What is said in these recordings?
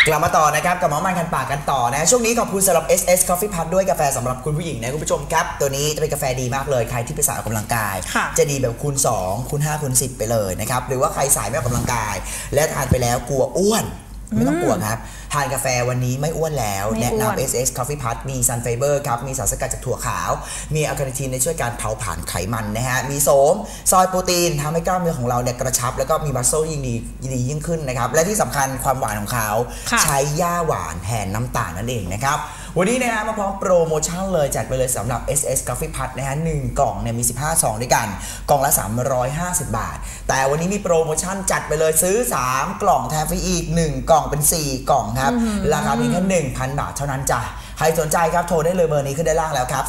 กลับมาต่อนะครับกับหมอมันคันปากกันต่อนะช่วงนี้ขอบคุณสำหรับ SS Coffee Pad ด้วยกาแฟสำหรับคุณผู้หญิงนะคุณผู้ชมครับตัวนี้จะเป็นกาแฟดีมากเลยใครที่ไปสายออกกำลังกายจะดีแบบคูณ2คูณ5คูณ10ไปเลยนะครับหรือว่าใครสายไม่ออกกำลังกายและทานไปแล้วกลัวอ้วนไม่ต้องกลัวครับทานกาแฟวันนี้ไม่อ้วนแล้วแนะนำ SS Coffee Pad มีซันไฟเบอร์ครับมีสารสกัดจากถั่วขาวมีอัลคาเนทีนในช่วยการเผาผลาญไขมันนะฮะมีโสมซอยโปรตีนทำให้กล้ามเนื้อของเราเนี่ยกระชับแล้วก็มีมัสเซลยิ่งดียิ่งขึ้นนะครับและที่สำคัญความหวานของเขาใช้หญ้าหวานแทนน้ำตาลนั่นเองนะครับวันนี้นะฮะมาพร้อมโปรโมชั่นเลยจัดไปเลยสำหรับ SS Coffee Pad นะฮะ1กล่องเนี่ยมี15ซองด้วยกันกล่องละ350 บาทแต่วันนี้มีโปรโมชั่นจัดไปเลยซื้อ3กล่องแถมฟรีอีก1กล่องเป็น4กล่องครับราคาเพียงแค่ 1,000 บาทเท่านั้นจ้ะใครสนใจครับโทรได้เลยเบอร์นี้ขึ้นได้ล่างแล้วครับ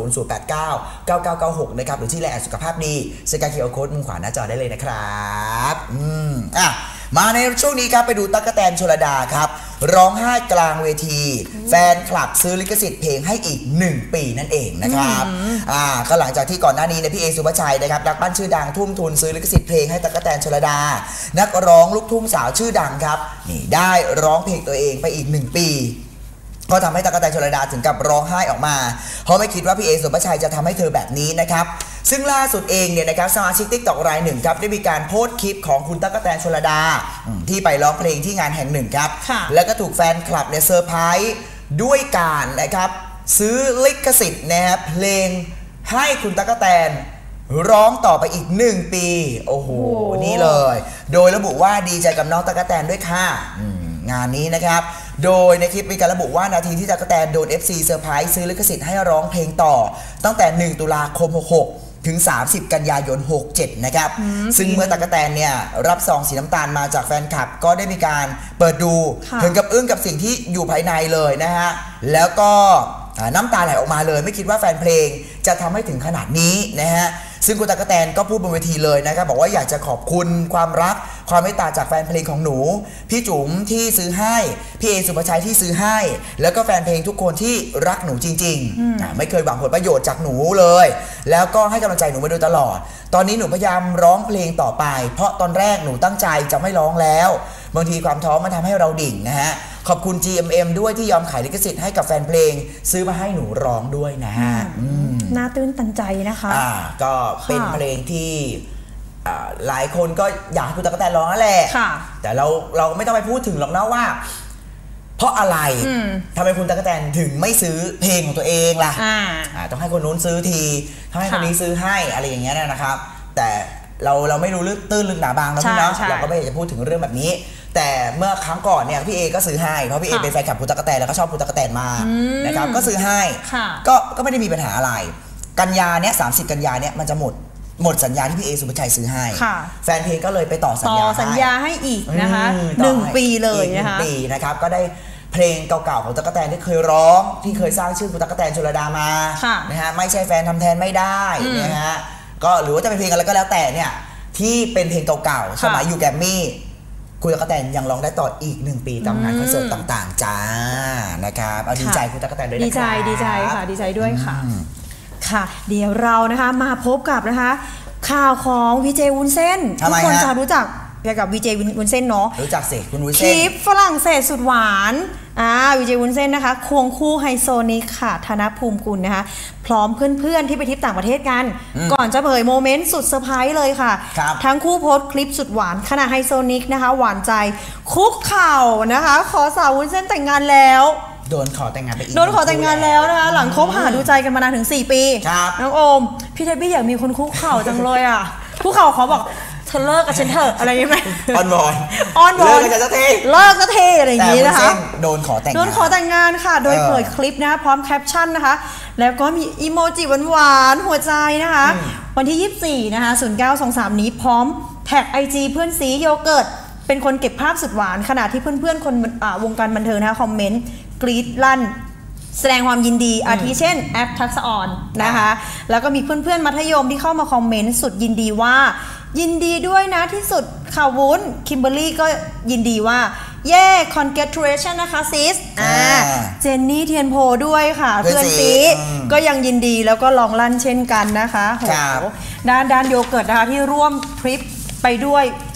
0900899996นะครับหรือที่ไลน์สุขภาพดีสแกน QR Code มุมขวาหน้าจอได้เลยนะครับมาในช่วงนี้ครับไปดูตั๊กแตนชลดาครับร้องไห้กลางเวทีแฟนคลับซื้อลิขสิทธิ์เพลงให้อีก1ปีนั่นเองนะครับก็หลังจากที่ก่อนหน้านี้พี่เอสุภาชัยนะครับนักปั้นชื่อดังทุ่มทุนซื้อลิขสิทธิ์เพลงให้ตั๊กแตนชลดานักร้องลูกทุ่งสาวชื่อดังครับนี่ได้ร้องเพลงตัวเองไปอีก1ปีก็ทำให้ตั๊กแตนชลดาถึงกับร้องไห้ออกมาเพราะไม่คิดว่าพี่เอสุภาชัยจะทำให้เธอแบบนี้นะครับซึ่งล่าสุดเองเนี่ยนะครับสมาชิก TikTok รายหนึ่งครับได้มีการโพสต์คลิปของคุณตั๊กแตนชลดาที่ไปร้องเพลงที่งานแห่งหนึ่งครับแล้วก็ถูกแฟนคลับเนี่ยเซอร์ไพรส์ด้วยการนะครับซื้อลิขสิทธิ์นะครับเพลงให้คุณตั๊กแตนร้องต่อไปอีก1ปีโอ้โหนี่เลยโดยระบุว่าดีใจกับน้องตั๊กแตนด้วยค่ะงานนี้นะครับโดยในคลิปมีการระบุว่านาทีที่ตั๊กแตนโดน FC เซอร์ไพรส์ซื้อลิขสิทธิ์ให้ร้องเพลงต่อตั้งแต่1ตุลาคม66ถึง30กันยายน67นะครับซึ่งเมื่อตั๊กแตนเนี่ยรับซองสีน้ำตาลมาจากแฟนคลับก็ได้มีการเปิดดูถึงกับอึ้งกับสิ่งที่อยู่ภายในเลยนะฮะแล้วก็น้ำตาไหลออกมาเลยไม่คิดว่าแฟนเพลงจะทำให้ถึงขนาดนี้นะฮะซึ่งคุณตั๊กแตนก็พูดบนเวทีเลยนะครับบอกว่าอยากจะขอบคุณความรักความเมตตาจากแฟนเพลงของหนูพี่จุ๋มที่ซื้อให้พี่เอสุภาชัยที่ซื้อให้แล้วก็แฟนเพลงทุกคนที่รักหนูจริงๆไม่เคยหวังผลประโยชน์จากหนูเลยแล้วก็ให้กำลังใจหนูมาโดยตลอดตอนนี้หนูพยายามร้องเพลงต่อไปเพราะตอนแรกหนูตั้งใจจะไม่ร้องแล้วบางทีความท้อมันทำให้เราดิ่งนะฮะขอบคุณ GMM ด้วยที่ยอมขายลิขสิทธิ์ให้กับแฟนเพลงซื้อมาให้หนูร้องด้วยนะฮะน่าตื้นตันใจนะคะก็เป็นเพลงที่หลายคนก็อยากให้คุณตั๊กแตนร้องนั่นแหละแต่เราไม่ต้องไปพูดถึงหรอกนะว่าเพราะอะไรทำไมคุณตั๊กแตนถึงไม่ซื้อเพลงของตัวเองล่ะต้องให้คนนู้นซื้อทีต้องให้คนนี้ซื้อให้อะไรอย่างเงี้ยนะครับแต่เราไม่รู้ลึกตื้นลึกหนาบางนะพี่เนาะเราก็ไม่อยากจะพูดถึงเรื่องแบบนี้แต่เมื่อครั้งก่อนเนี่ยพี่เอก็ซื้อให้เพราะพี่เอเป็นแฟนคลับคุณตั๊กแตนแล้วก็ชอบคุณตั๊กแตนมานะครับก็ซื้อให้ก็ไม่ได้มีปัญหาอะไรกันยาเนี่ย30กันยาเนี่ยมันจะหมดสัญญาที่พี่เอสุภาชัยซื้อให้แฟนเพลงก็เลยไปต่อสัญญาให้อีกนะคะ1 ปีเลยนะคะ 1 ปีนะครับก็ได้เพลงเก่าๆของตั๊กแตนที่เคยร้องที่เคยสร้างชื่อคุณตั๊กแตนชลดามานะฮะไม่ใช่แฟนทำแทนไม่ได้นะฮะก็หรือว่าจะเป็นเพลงอะไรก็แล้วแต่เนี่ยที่เป็นเพลงเก่าๆสมัยอยู่แกรมมี่คุณตั๊กแตนยังร้องได้ต่ออีก1 ปีตามงานคอนเสิร์ตต่างๆจ้านะครับเอาดีใจคุณตั๊กแตนด้วยนะครับดีใจค่ะดีใจด้วยค่ะค่ะเดี๋ยวเรานะคะมาพบกับนะคะข่าวของวีเจวุ้นเส้นทุกคนจะรู้จักเกี่ยวกับวีเจวุ้นเส้นเนาะรู้จักสิคุณวุ้นเส้นคลิปฝรั่งเศสสุดหวานวีเจวุ้นเส้นนะคะควงคู่ไฮโซนิกค่ะธนภูมิกุลนะคะพร้อมเพื่อนๆที่ไปทริปต่างประเทศกันก่อนจะเผยโมเมนต์สุดเซอร์ไพรส์เลยค่ะทั้งคู่โพสต์คลิปสุดหวานขณะไฮโซนิกนะคะหวานใจคุกเข่านะคะขอสาววุ้นเส้นแต่งงานแล้วโดนขอแต่งงานไปอีกโดนขอแต่งงานแล้วนะคะหลังคบหาดูใจกันมานานถึง4 ปีน้องโอมพี่เทบี้อยากมีคนคุกเข่าจังเลยอ่ะคุกเข่าขอบอกเธอเลิกกับฉันเถอะอะไรอย่างเงี้ยอ้อนวอนเลิกกันสักทีอะไรอย่างงี้นะคะโดนขอแต่งงานค่ะโดยเผยคลิปนะพร้อมแคปชั่นนะคะแล้วก็มีอีโมจิหวานๆหัวใจนะคะวันที่24นะคะ0923นี้พร้อมแท็ก IG เพื่อนซีโยเกิร์ตเป็นคนเก็บภาพสุดหวานขณะที่เพื่อนๆคนวงการบันเทิงนะคะคอมเมนต์กรี๊ดลั่นแสดงความยินดีอาทิเช่นแอปทักษะอ่อนนะคะแล้วก็มีเพื่อนๆมัธยมที่เข้ามาคอมเมนต์สุดยินดีว่ายินดีด้วยนะที่สุดข่าววุ้นคิมเบอร์รี่ก็ยินดีว่าเย่ congratulation นะคะซิสเจนนี่เทียนโพด้วยค่ะเพื่อนซีก็ยังยินดีแล้วก็ลองลั่นเช่นกันนะคะโหด้านโยเกิร์ตนะคะที่ร่วมทริปไปด้วย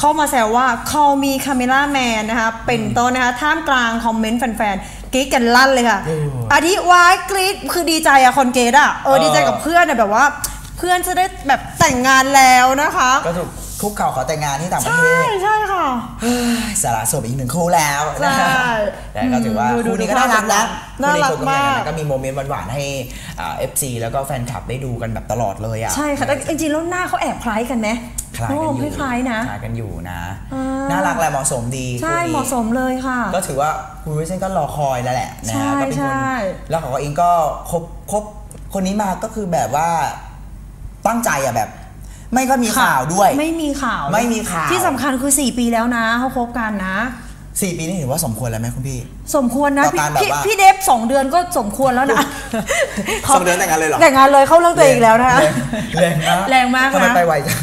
เข้ามาแซวว่า call me camera man นะคะเป็นต้นนะคะท่ามกลางคอมเมนต์แฟนๆกรี๊ดกันลั่นเลยค่ะอธิวายกรี๊ดคือดีใจอะคอนเกตอะดีใจกับเพื่อนอะแบบว่าเพื่อนจะได้แบบแต่งงานแล้วนะคะก็ถูกคุกเข่าขอแต่งงานที่ต่างประเทศใช่ค่ะสาระสดอีก1 คู่แล้วนะแต่ก็ถือว่าคู่นี้ก็น่ารักนะน่ารักมากก็มีโมเมนต์หวานๆให้FC แล้วก็แฟนคลับได้ดูกันแบบตลอดเลยอ่ะใช่ค่ะแต่จริงๆแล้วหน้าเขาแอบคล้ายกันไหมคล้ายกันอยู่คล้ายนะคล้ายกันอยู่นะน่ารักและเหมาะสมดีใช่เหมาะสมเลยค่ะก็ถือว่าคุณวิเซนก็รอคอยแล้วแหละนะก็เป็นคนแล้วเขาเองก็คบคนนี้มาก็คือแบบว่าตั้งใจอะแบบไม่ก็มีข่าวด้วยไม่มีข่าวที่สำคัญคือ4 ปีแล้วนะเขาคบกันนะ 4 ปีนี่ถือว่าสมควรแล้วไหมคุณพี่สมควรนะพี่เดฟ2 เดือนก็สมควรแล้วนะ 2 เดือนแต่งงานเลยเหรอแต่งงานเลยเข้าเรื่องตัวเองแล้วนะคะแรงมากนะทำไมไปไวจัง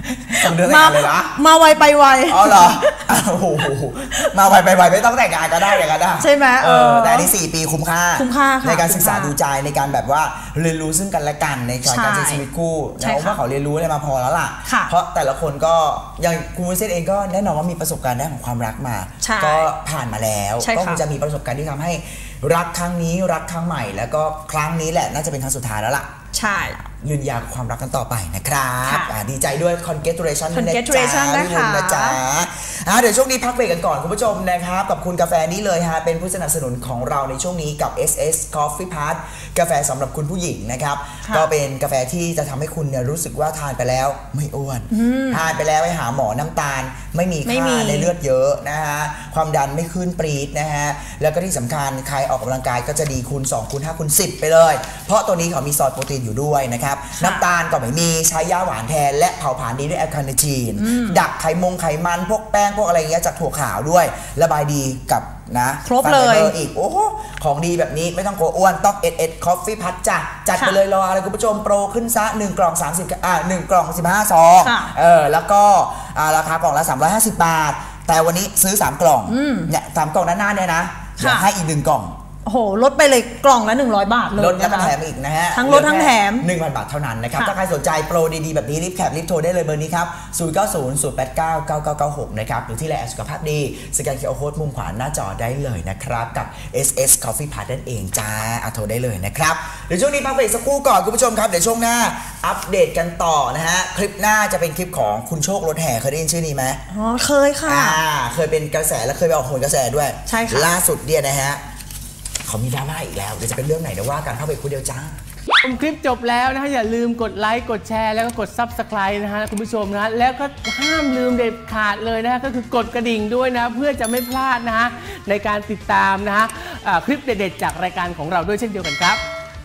2 เดือนแต่งงานเลยนะมาไวไปไวอ๋อเหรอโอ้โหมาไวไปไวไม่ต้องแต่งงานก็ได้อย่างนั้นใช่ไหมแต่นี่4 ปีคุ้มค่าในการศึกษาดูใจในการแบบว่าเรียนรู้ซึ่งกันและกันในการใช้ชีวิตคู่นะว่าเขาเรียนรู้อะไรมาพอแล้วล่ะเพราะแต่ละคนก็อย่างคุณวิเซนเองก็แน่นอนว่ามีประสบการณ์ด้านของความรักมาก็ผ่านมาแล้วก็คงจะมีประสบการณ์ที่ทำให้รักครั้งนี้รักครั้งใหม่แล้วก็ครั้งนี้แหละน่าจะเป็นครั้งสุดท้ายแล้วล่ะใช่ยืนยาวความรักกันต่อไปนะครับดีใจด้วย congratulation นะจ๊ะเดี๋ยวช่วงนี้พักเบรกกันก่อนคุณผู้ชมนะครับกับคุณกาแฟนี้เลยฮะเป็นผู้สนับสนุนของเราในช่วงนี้กับ SS Coffee Part กาแฟสำหรับคุณผู้หญิงนะครับก็เป็นกาแฟที่จะทำให้คุณเนี่ยรู้สึกว่าทานไปแล้วไม่อ้วนทานไปแล้วไปหาหมอน้ำตาลไม่มีค่าในเลือดเยอะนะฮะความดันไม่ขึ้นปรี๊ดนะฮะแล้วก็ที่สำคัญใครออกกำลังกายก็จะดีคูณ2คูณ5คูณ10ไปเลยเพราะตัวนี้เขามีซอสโปรตีนอยู่ด้วยนะครับน้ำตาลก็ไม่มีใช้ย่าหวานแทนและเผาผลาญดีด้วยแอลคาเนทีนดักไขมันพวกแป้งพวกอะไรเงี้ยจากถั่วขาวด้วยระบายดีกับนะครบเลยอีกโอ้ของดีแบบนี้ไม่ต้องกลัวอ้วนต้องSS Coffee Part จ้ะจัดไปเลยรออะไรคุณผู้ชมโปรขึ้นซะ1 กล่อง1 กล่อง15 ซองแล้วก็ราคากล่องละ350 บาทแต่วันนี้ซื้อ3 กล่องเนี่ย3 กล่องด้านหน้าเนี่ยนะให้อีก1 กล่องโอ้โหลดไปเลยกล่องละ100 บาทเลยลดแล้วก็แถมอีกนะฮะทั้งลดทั้งแถม 1,000 บาทเท่านั้นนะครับถ้าใครสนใจโปรดีๆแบบนี้รีบแคปรีบโทรได้เลยเบอร์นี้ครับ0900899996นะครับหรือที่ไลน์สุขภาพดีสแกน QR Code มุมขวาหน้าจอได้เลยนะครับกับ SS Coffee Part นั่นเองจ้าโทรได้เลยนะครับเดี๋ยวช่วงนี้พักเบรกสักครู่ก่อนคุณผู้ชมครับเดี๋ยวช่วงหน้าอัปเดตกันต่อนะฮะคลิปหน้าจะเป็นคลิปของคุณโชครถแห่เคยได้ยินชื่อนี้ไหมอ๋อเคยค่ะเคยเป็นกระแสและเคยไปออกโหนกระแสด้วยใช่ค่ะล่าสุดเนี่ยนะฮะเขามีดราม่าอีกแล้วเดี๋ยวจะเป็นเรื่องไหนเดี๋ยวว่ากันเข้าไปคู่เดียวจ้าคลิปจบแล้วนะฮะอย่าลืมกดไลค์กดแชร์แล้วก็กด Subscribe นะฮะคุณผู้ชมนะแล้วก็ห้ามลืมเด็ดขาดเลยนะฮะก็คือกดกระดิ่งด้วยนะเพื่อจะไม่พลาดนะฮะในการติดตามนะฮะคลิปเด็ดๆจากรายการของเราด้วยเช่นเดียวกันครับ